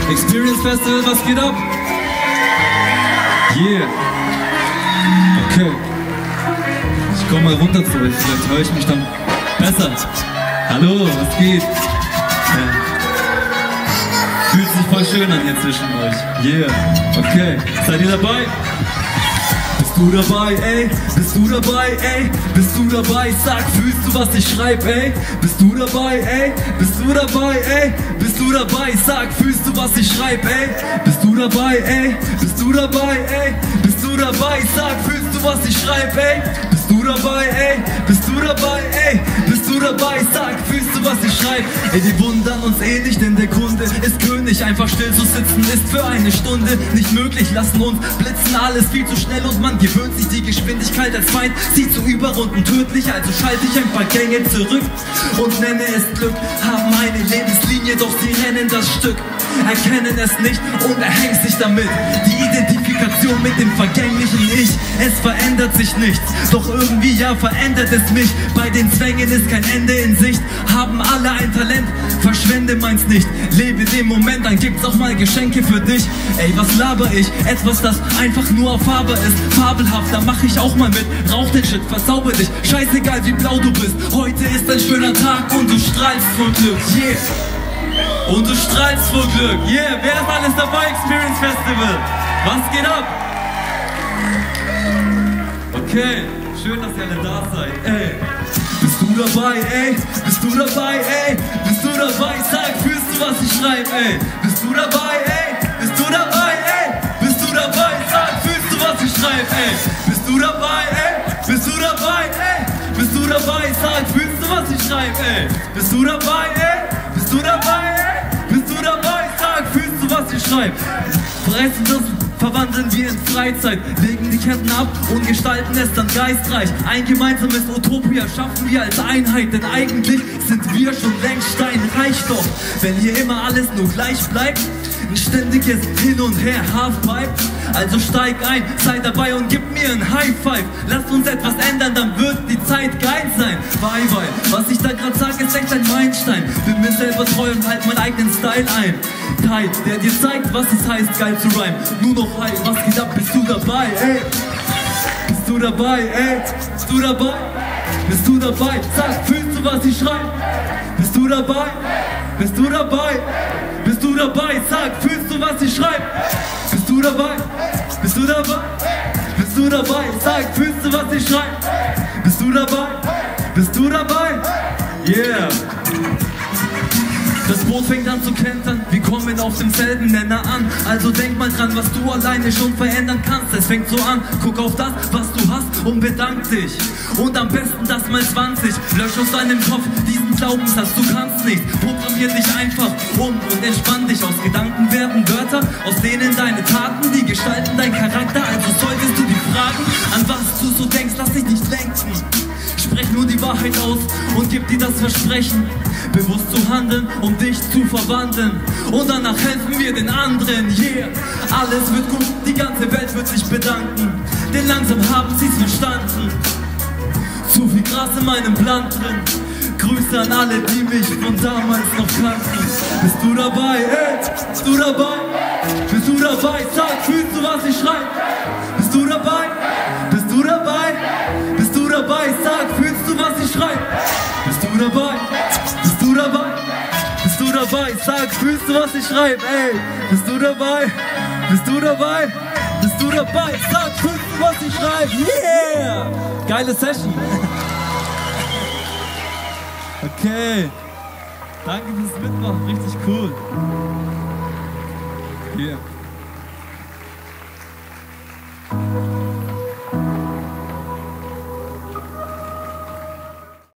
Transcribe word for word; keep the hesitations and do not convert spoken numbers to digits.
Experience Festival, was geht ab? Yeah. Okay. Ich komm mal runter zu euch, vielleicht höre ich mich dann besser. Hallo, was geht? Ja. Fühlt sich voll schön an hier zwischen euch. Yeah. Okay. Seid ihr dabei? Bist du dabei, ey? Bist du dabei, ey? Bist du dabei? Sag, fühlst du, was ich schreib, ey? Bist du dabei, ey? Bist du dabei, ey? Bist du dabei? Sag, fühlst du, was ich schreib, ey? Bist du dabei, ey? Bist du dabei, ey? Bist du dabei? Sag, fühlst du, was ich schreib, ey? Bist du dabei, ey? Bist du dabei, ey? Bist du dabei? Sag, fühlst du, was ich schreib? Ey, wir wundern uns eh nicht, denn der Kunde ist König. Einfach still zu sitzen ist für eine Stunde nicht möglich. Lassen uns blitzen, alles viel zu schnell und man gewöhnt sich die Geschwindigkeit als Feind. Sieht zu Überrunden tödlich, also schalte ich ein paar Gänge zurück und nenne es Glück. Haben eine Lebenslinie, doch sie rennen das Stück. Erkennen es nicht und erhängt sich damit. Die Identifikation mit dem vergänglichen Ich. Es verändert sich nichts, doch irgendwie ja verändert es mich. Bei den Zwängen ist kein Ende in Sicht. Haben alle ein Talent, verschwende meins nicht. Lebe den Moment, dann gibt's auch mal Geschenke für dich. Ey, was laber ich? Etwas, das einfach nur auf Farbe ist. Fabelhaft, da mach ich auch mal mit. Rauch den Shit, verzauber dich. Scheißegal wie blau du bist. Heute ist ein schöner Tag und du strahlst vor Glück. Yeah. Und du strahlst vor Glück. Yeah, wer ist alles dabei? Experience Festival. Was geht ab? Okay, schön, dass ihr alle da seid. Ey, bist du dabei, ey? Bist du dabei, ey? Bist du dabei? Sag, fühlst du, was ich schreib, ey? Bist du dabei, ey? Bist du dabei, ey? Bist du dabei? Sag, fühlst du, was ich schreib, ey? Bist du dabei, ey? Bist du dabei, ey? Bist du dabei? Sag, fühlst du, was ich schreib, ey? Bist du dabei, ey? Bist du dabei, ey? Bist du dabei? Sag, fühlst du, was ich schreib? Fressen das, verwandeln wir in Freizeit, legen die Ketten ab und gestalten es dann geistreich. Ein gemeinsames Utopia schaffen wir als Einheit, denn eigentlich sind wir schon längst steinreich. Doch wenn hier immer alles nur gleich bleibt, ein ständiges Hin und Her, Halfpipe. Also steig ein, sei dabei und gib mir ein High Five. Lass uns etwas ändern, dann wird die Zeit geil sein. Bye bye, was ich da grad sag, ist echt ein Meilenstein. Bin mir selber treu und halt meinen eigenen Style ein. Teil, der dir zeigt, was es heißt, geil zu rhymen. Nur noch high, was geht ab, bist du dabei, ey? Bist du dabei, ey? Bist du dabei? Bist du dabei? Sag, fühlst du, was ich schreib? Bist du dabei? Bist du dabei? Bist du dabei? Sag, fühlst du, was ich schreib? Bist du dabei? Bist du dabei? Bist du dabei? Sag, fühlst du, was ich schreib? Bist du dabei? Bist du dabei? Yeah! Das Boot fängt an zu kentern, wir kommen auf demselben Nenner an. Also denk mal dran, was du alleine schon verändern kannst. Es fängt so an, guck auf das, was du hast und bedank dich. Und am besten das mal zwanzig. Lösch aus deinem Kopf diesen Glaubenssatz, du kannst nicht. Programmier dich einfach um und entspann dich. Aus Gedanken werden Wörter, aus denen deine Taten, die gestalten dein Charakter. Also solltest du dich fragen, an was du so denkst, lass dich nicht lenken. Sprech nur die Wahrheit aus und gib dir das Versprechen, bewusst zu handeln, um dich zu verwandeln. Und danach helfen wir den anderen, yeah. Alles wird gut, die ganze Welt wird sich bedanken, denn langsam haben sie's verstanden. Zu viel Gras in meinem Land drin. Grüße an alle, die mich von damals noch kannten. Bist du dabei, ey? Bist du dabei? Bist du dabei? Sag, fühlst du, was ich schreib? Bist du dabei? Bist du dabei? Bist du dabei? Sag, fühlst du, was ich schreib? Bist du dabei? Bist du dabei? Bist du dabei? Sag, fühlst du, was ich schreib? Ey, bist du dabei? Bist du dabei? Bist du dabei? Sag, fühlst du, was ich schreib? Yeah! Geile Session. Okay. Danke fürs Mitmachen, richtig cool. Hier.